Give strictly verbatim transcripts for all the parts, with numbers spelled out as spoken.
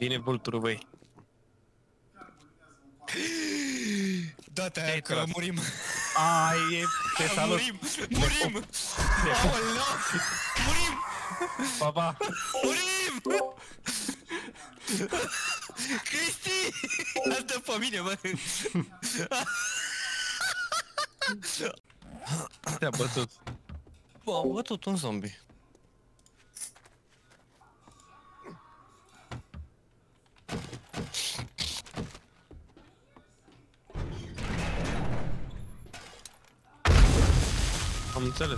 Vine vulturul, băi. Da-te aia că tras. murim. Ai, e te salut. Murim, murim. Aoleu, murim, Pa, pa. murim. Cristi! Asta pe mine, bă. Te-a bătut. Bă, a bătut un zombie. Am înțeles.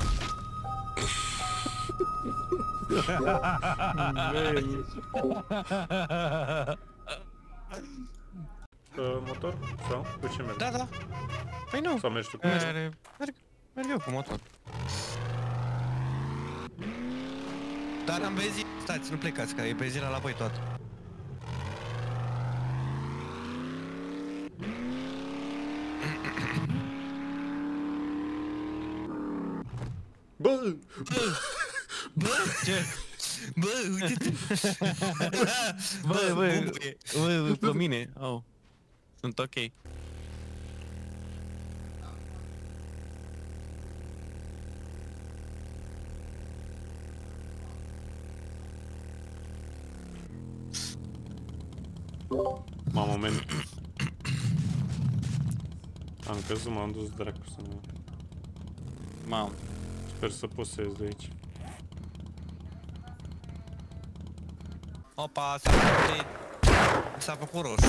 Uh, motor? Sau? Cu ce mergi? Da, da. Păi nu. Sau mergi tu cu Merg, motor? merg, merg eu cu motor. Dar am benzin. Stați, nu plecați, că e benzina la voi toată. Bă! Bă, ce? Bă, uite-te! Bă, bă, bumbuie. bă, pe mine. Oh. Sunt ok. Mamă, man. Am căzut, m-am dus dracu să mă... Mamă. Sper să pot să ies de aici. Opa, s-a făcut... S-a făcut roșu.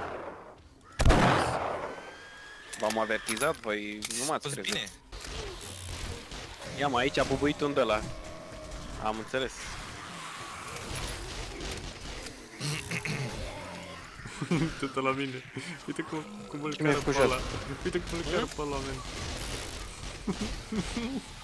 V-am avertizat, voi nu m-ați Fost crezut. bine. Ia mă, aici a bubuit un de ăla. Am înțeles. Uite-te la mine. Uite cum, cum îl Cine cară e cu pe jos? ăla. Uite cum îl cară pe ăla, man.